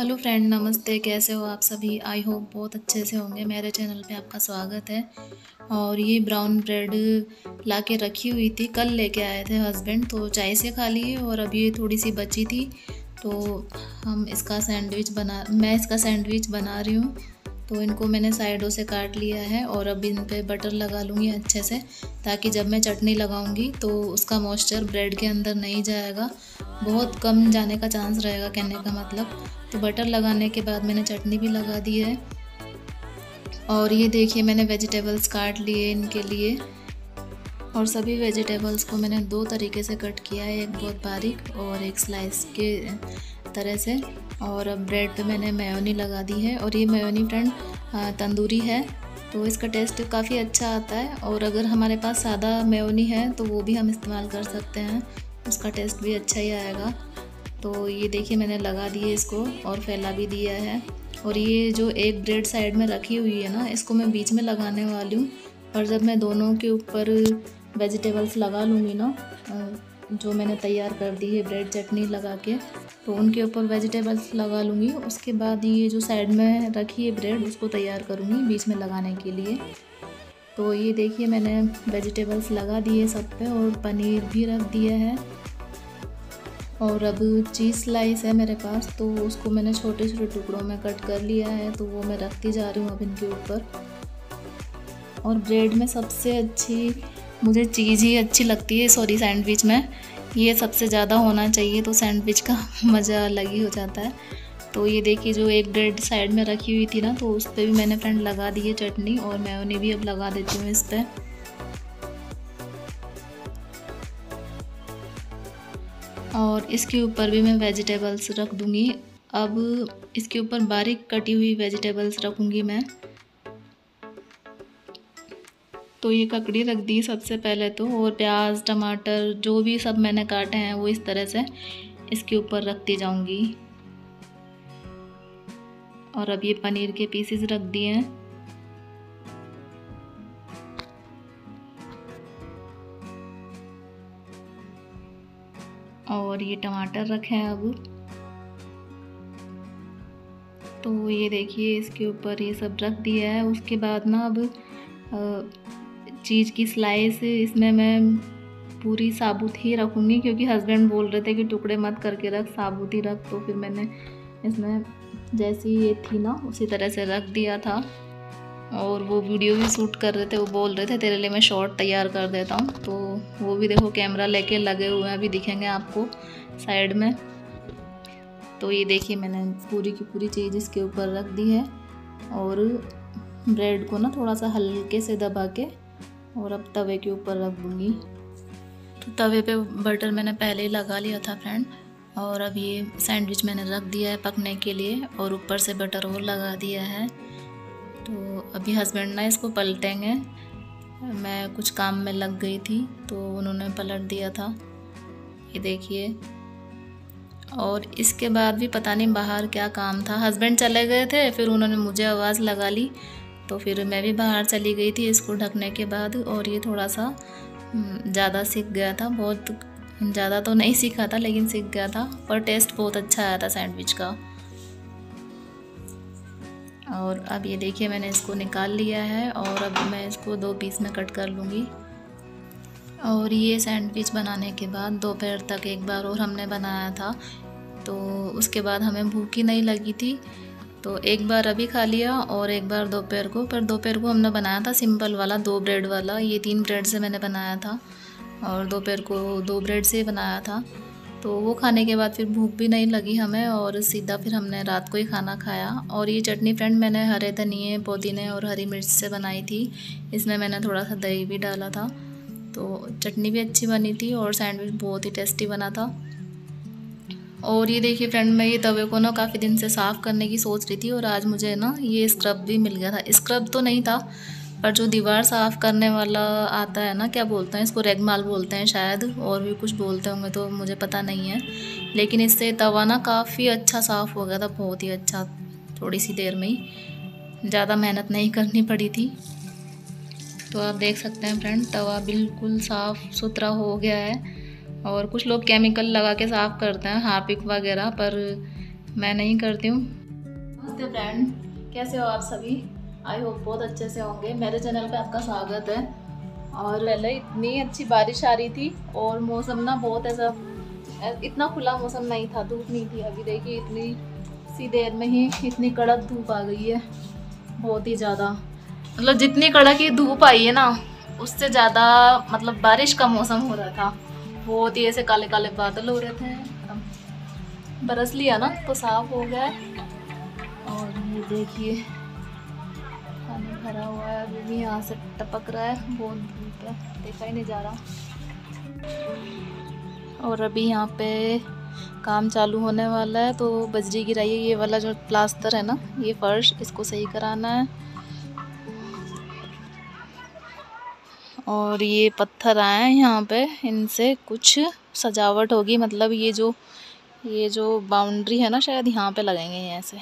Hello friend, नमस्ते। कैसे हो आप सभी? आई होप बहुत अच्छे से होंगे। मेरे चैनल पे आपका स्वागत है। और ये ब्राउन ब्रेड ला के रखी हुई थी, कल लेके आए थे हस्बैंड, तो चाय से खा लिए और अब ये थोड़ी सी बची थी तो मैं इसका सैंडविच बना रही हूँ। तो इनको मैंने साइडों से काट लिया है और अब इन पे बटर लगा लूँगी अच्छे से, ताकि जब मैं चटनी लगाऊँगी तो उसका मॉइस्चर ब्रेड के अंदर नहीं जाएगा, बहुत कम जाने का चांस रहेगा कहने का मतलब। तो बटर लगाने के बाद मैंने चटनी भी लगा दी है। और ये देखिए, मैंने वेजिटेबल्स काट लिए इनके लिए, और सभी वेजिटेबल्स को मैंने दो तरीके से कट किया है, एक बहुत बारीक और एक स्लाइस के तरह से। और अब ब्रेड पे मैंने मेयोनी लगा दी है, और ये मेयोनी फ्रेंड तंदूरी है, तो इसका टेस्ट काफ़ी अच्छा आता है। और अगर हमारे पास सादा मेयोनी है तो वो भी हम इस्तेमाल कर सकते हैं, उसका टेस्ट भी अच्छा ही आएगा। तो ये देखिए, मैंने लगा दिए इसको और फैला भी दिया है। और ये जो एक ब्रेड साइड में रखी हुई है ना, इसको मैं बीच में लगाने वाली हूँ। और जब मैं दोनों के ऊपर वेजिटेबल्स लगा लूँगी ना, जो मैंने तैयार कर दी है ब्रेड चटनी लगा के, तो उनके ऊपर वेजिटेबल्स लगा लूँगी। उसके बाद ये जो साइड में रखी है ब्रेड, उसको तैयार करूँगी बीच में लगाने के लिए। तो ये देखिए, मैंने वेजिटेबल्स लगा दिए सब पे और पनीर भी रख दिया है। और अब चीज़ स्लाइस है मेरे पास, तो उसको मैंने छोटे छोटे टुकड़ों में कट कर लिया है, तो वो मैं रखती जा रही हूँ अब इनके ऊपर। और ब्रेड में सबसे अच्छी मुझे चीज़ ही अच्छी लगती है, सॉरी सैंडविच में ये सबसे ज़्यादा होना चाहिए, तो सैंडविच का मज़ा अलग ही हो जाता है। तो ये देखिए, जो एक ब्रेड साइड में रखी हुई थी ना, तो उस पर भी मैंने फ्रेंड लगा दी है चटनी, और मेयोनी भी अब लगा देती हूँ इस पर। और इसके ऊपर भी मैं वेजिटेबल्स रख दूँगी। अब इसके ऊपर बारीक कटी हुई वेजिटेबल्स रखूँगी मैं। तो ये ककड़ी रख दी सबसे पहले तो, और प्याज टमाटर जो भी सब मैंने काटे हैं वो इस तरह से इसके ऊपर रखती जाऊँगी। और अब ये पनीर के पीसेस रख दिए हैं। और ये टमाटर रखे हैं अब। तो ये देखिए, इसके ऊपर ये सब रख दिया है। उसके बाद ना अब चीज़ की स्लाइस इसमें मैं पूरी साबुत ही रखूँगी, क्योंकि हस्बैंड बोल रहे थे कि टुकड़े मत करके रख, साबुत ही रख। तो फिर मैंने इसमें जैसी ये थी ना उसी तरह से रख दिया था। और वो वीडियो भी शूट कर रहे थे, वो बोल रहे थे तेरे लिए मैं शॉर्ट तैयार कर देता हूँ, तो वो भी देखो कैमरा लेके लगे हुए हैं, अभी दिखेंगे आपको साइड में। तो ये देखिए, मैंने पूरी की पूरी चीज़ इसके ऊपर रख दी है। और ब्रेड को ना थोड़ा सा हल्के से दबा के और अब तवे के ऊपर रख दूँगी। तो तवे पे बटर मैंने पहले ही लगा लिया था फ्रेंड, और अब ये सैंडविच मैंने रख दिया है पकने के लिए, और ऊपर से बटर और लगा दिया है। तो अभी हस्बैंड ना इसको पलटेंगे, मैं कुछ काम में लग गई थी तो उन्होंने पलट दिया था, ये देखिए। और इसके बाद भी पता नहीं बाहर क्या काम था, हस्बैंड चले गए थे, फिर उन्होंने मुझे आवाज़ लगा ली, तो फिर मैं भी बाहर चली गई थी इसको ढकने के बाद। और ये थोड़ा सा ज़्यादा सीख गया था, बहुत ज़्यादा तो नहीं सीखा था लेकिन सीख गया था, पर टेस्ट बहुत अच्छा आया था सैंडविच का। और अब ये देखिए, मैंने इसको निकाल लिया है, और अब मैं इसको दो पीस में कट कर लूँगी। और ये सैंडविच बनाने के बाद दोपहर तक एक बार और हमने बनाया था, तो उसके बाद हमें भूख ही नहीं लगी थी, तो एक बार अभी खा लिया और एक बार दोपहर को। पर दोपहर को हमने बनाया था सिंपल वाला 2 ब्रेड वाला, ये 3 ब्रेड से मैंने बनाया था, और दोपहर को 2 ब्रेड से बनाया था। तो वो खाने के बाद फिर भूख भी नहीं लगी हमें, और सीधा फिर हमने रात को ही खाना खाया। और ये चटनी फ्रेंड मैंने हरे धनिए, पुदीने और हरी मिर्च से बनाई थी, इसमें मैंने थोड़ा सा दही भी डाला था, तो चटनी भी अच्छी बनी थी और सैंडविच बहुत ही टेस्टी बना था। और ये देखिए फ्रेंड, मैं ये तवे को ना काफ़ी दिन से साफ़ करने की सोच रही थी, और आज मुझे ना ये स्क्रब भी मिल गया था। स्क्रब तो नहीं था, पर जो दीवार साफ़ करने वाला आता है ना, क्या बोलते हैं इसको, रेगमाल बोलते हैं शायद, और भी कुछ बोलते होंगे तो मुझे पता नहीं है, लेकिन इससे तवा ना काफ़ी अच्छा साफ़ हो गया था, बहुत ही अच्छा, थोड़ी सी देर में ही, ज़्यादा मेहनत नहीं करनी पड़ी थी। तो आप देख सकते हैं फ्रेंड, तवा बिल्कुल साफ़ सुथरा हो गया है। और कुछ लोग केमिकल लगा के साफ़ करते हैं, हार्पिक वगैरह, पर मैं नहीं करती हूँ। नमस्ते फ्रेंड, कैसे हो आप सभी? आई होप बहुत अच्छे से होंगे। मेरे चैनल पे आपका स्वागत है। और पहले इतनी अच्छी बारिश आ रही थी और मौसम ना बहुत ऐसा, इतना खुला मौसम नहीं था, धूप नहीं थी। अभी देखिए इतनी सी देर में ही इतनी कड़क धूप आ गई है, बहुत ही ज़्यादा। मतलब जितनी कड़क ये धूप आई है ना, उससे ज़्यादा मतलब बारिश का मौसम हो रहा था। बहुत ही ऐसे काले काले बादल हो रहे थे। अब बरस लिया ना तो साफ हो गया। और ये देखिए पानी भरा हुआ है, अभी भी यहाँ से टपक रहा है, बहुत धूप है, देखा ही नहीं जा रहा। और अभी यहाँ पे काम चालू होने वाला है, तो बजरी गिराई है। ये वाला जो प्लास्टर है ना, ये फर्श, इसको सही कराना है। और ये पत्थर आए हैं यहाँ पे, इनसे कुछ सजावट होगी। मतलब ये जो बाउंड्री है ना, शायद यहाँ पे लगेंगे ऐसे।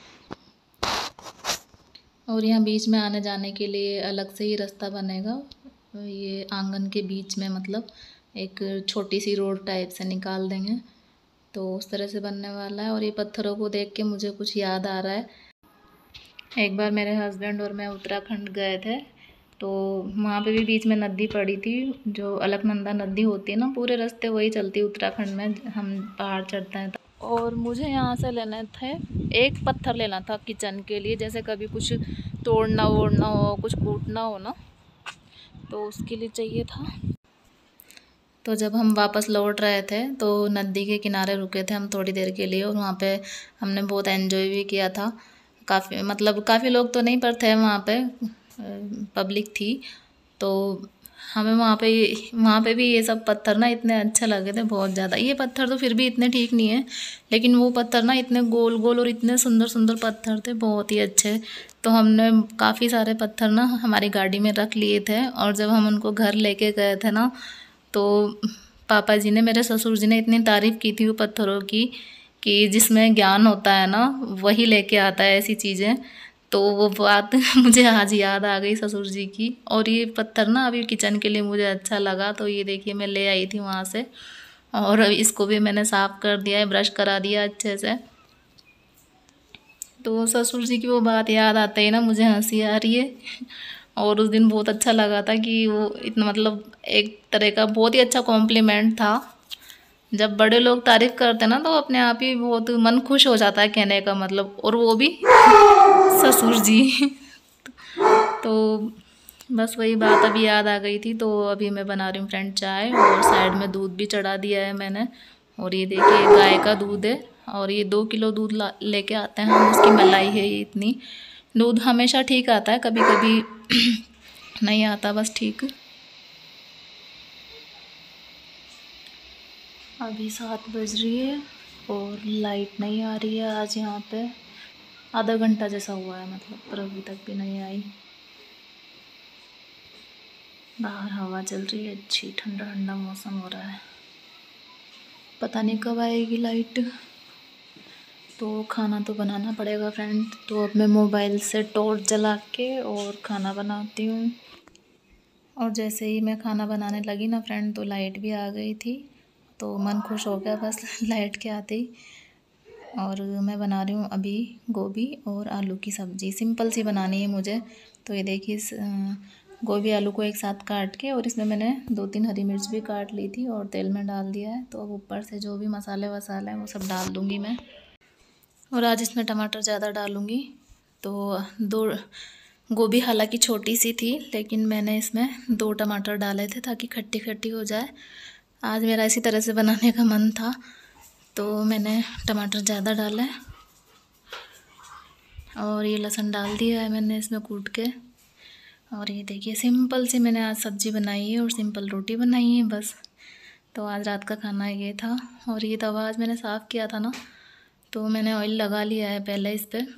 और यहाँ बीच में आने जाने के लिए अलग से ही रास्ता बनेगा। ये आंगन के बीच में मतलब एक छोटी सी रोड टाइप से निकाल देंगे, तो उस तरह से बनने वाला है। और ये पत्थरों को देख के मुझे कुछ याद आ रहा है। एक बार मेरे हस्बैंड और मैं उत्तराखंड गए थे, तो वहाँ पे भी बीच में नदी पड़ी थी, जो अलकनंदा नदी होती है ना, पूरे रास्ते वही चलती है उत्तराखंड में, हम पहाड़ चढ़ते हैं। और मुझे यहाँ से लेने थे, एक पत्थर लेना था किचन के लिए, जैसे कभी कुछ तोड़ना वोड़ना हो, कुछ कूटना हो ना, तो उसके लिए चाहिए था। तो जब हम वापस लौट रहे थे तो नदी के किनारे रुके थे हम थोड़ी देर के लिए, और वहाँ पे हमने बहुत एंजॉय भी किया था। काफ़ी लोग तो नहीं पर थे वहाँ पे, पब्लिक थी। तो हमें वहाँ पे भी ये सब पत्थर ना इतने अच्छे लगे थे, बहुत ज़्यादा। ये पत्थर तो फिर भी इतने ठीक नहीं है, लेकिन वो पत्थर ना इतने गोल गोल और इतने सुंदर सुंदर पत्थर थे, बहुत ही अच्छे। तो हमने काफ़ी सारे पत्थर ना हमारी गाड़ी में रख लिए थे, और जब हम उनको घर लेके गए थे ना, तो पापा जी ने, मेरे ससुर जी ने इतनी तारीफ़ की थी वो पत्थरों की, कि जिसमें ज्ञान होता है ना वही लेके आता है ऐसी चीज़ें। तो वो बात मुझे आज याद आ गई ससुर जी की। और ये पत्थर ना अभी किचन के लिए मुझे अच्छा लगा, तो ये देखिए मैं ले आई थी वहाँ से, और इसको भी मैंने साफ़ कर दिया है, ब्रश करा दिया अच्छे से। तो ससुर जी की वो बात याद आते ही ना मुझे हंसी आ रही है। और उस दिन बहुत अच्छा लगा था कि वो इतना, मतलब एक तरह का बहुत ही अच्छा कॉम्प्लीमेंट था। जब बड़े लोग तारीफ़ करते हैं ना, तो अपने आप ही बहुत मन खुश हो जाता है, कहने का मतलब, और वो भी ससुर जी। तो बस वही बात अभी याद आ गई थी। तो अभी मैं बना रही हूँ फ्रेंड चाय, और साइड में दूध भी चढ़ा दिया है मैंने। और ये देखिए गाय का दूध है, और ये 2 किलो दूध लेके आते हैं हम, उसकी मलाई है ये इतनी। दूध हमेशा ठीक आता है, कभी कभी नहीं आता, बस ठीक। अभी 7 बज रही है और लाइट नहीं आ रही है आज यहाँ पे। आधा घंटा जैसा हुआ है मतलब, पर अभी तक भी नहीं आई। बाहर हवा चल रही है अच्छी, ठंडा ठंडा मौसम हो रहा है, पता नहीं कब आएगी लाइट। तो खाना तो बनाना पड़ेगा फ्रेंड। तो अब मैं मोबाइल से टॉर्च जला के और खाना बनाती हूँ। और जैसे ही मैं खाना बनाने लगी ना फ्रेंड, तो लाइट भी आ गई थी, तो मन खुश हो गया बस लाइट के आते ही। और मैं बना रही हूँ अभी गोभी और आलू की सब्ज़ी, सिंपल सी बनानी है मुझे। तो ये देखिए गोभी आलू को एक साथ काट के, और इसमें मैंने 2-3 हरी मिर्च भी काट ली थी और तेल में डाल दिया है। तो अब ऊपर से जो भी मसाले वसाले हैं वो सब डाल दूँगी मैं। और आज इसमें टमाटर ज़्यादा डालूँगी। तो 2 गोभी हालांकि छोटी सी थी, लेकिन मैंने इसमें 2 टमाटर डाले थे ताकि खट्टी खट्टी हो जाए। आज मेरा इसी तरह से बनाने का मन था, तो मैंने टमाटर ज़्यादा डाले। और ये लहसुन डाल दिया है मैंने इसमें कूट के। और ये देखिए सिंपल सी मैंने आज सब्ज़ी बनाई है और सिंपल रोटी बनाई है बस। तो आज रात का खाना ये था। और ये तवा आज मैंने साफ़ किया था ना, तो मैंने ऑयल लगा लिया है पहले इस पर।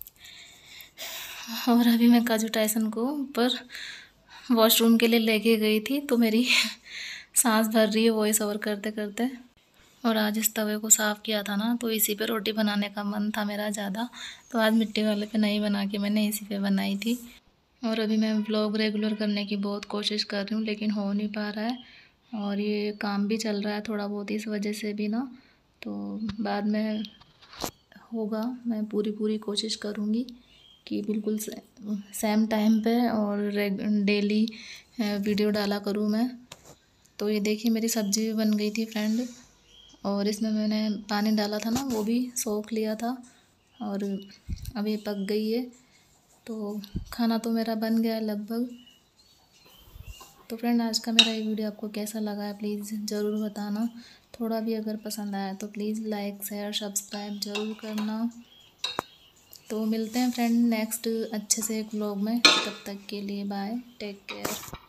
और अभी मैं काजू टाइसन को ऊपर वॉशरूम के लिए लेके गई थी, तो मेरी सांस भर रही है वॉइस ओवर करते करते। और आज इस तवे को साफ़ किया था ना, तो इसी पे रोटी बनाने का मन था मेरा ज़्यादा, तो आज मिट्टी वाले पे नहीं बना के मैंने इसी पे बनाई थी। और अभी मैं व्लॉग रेगुलर करने की बहुत कोशिश कर रही हूँ, लेकिन हो नहीं पा रहा है। और ये काम भी चल रहा है थोड़ा बहुत, इस वजह से भी ना, तो बाद में होगा मैं पूरी कोशिश करूँगी कि बिल्कुल सेम टाइम पे और डेली वीडियो डाला करूँ मैं। तो ये देखिए मेरी सब्ज़ी भी बन गई थी फ्रेंड, और इसमें मैंने पानी डाला था ना, वो भी सोख लिया था और अब ये पक गई है। तो खाना तो मेरा बन गया है लगभग। तो फ्रेंड आज का मेरा ये वीडियो आपको कैसा लगा है प्लीज़ ज़रूर बताना। थोड़ा भी अगर पसंद आया तो प्लीज़ लाइक शेयर सब्सक्राइब ज़रूर करना। तो मिलते हैं फ्रेंड नेक्स्ट अच्छे से एक व्लॉग में, तब तक के लिए बाय, टेक केयर।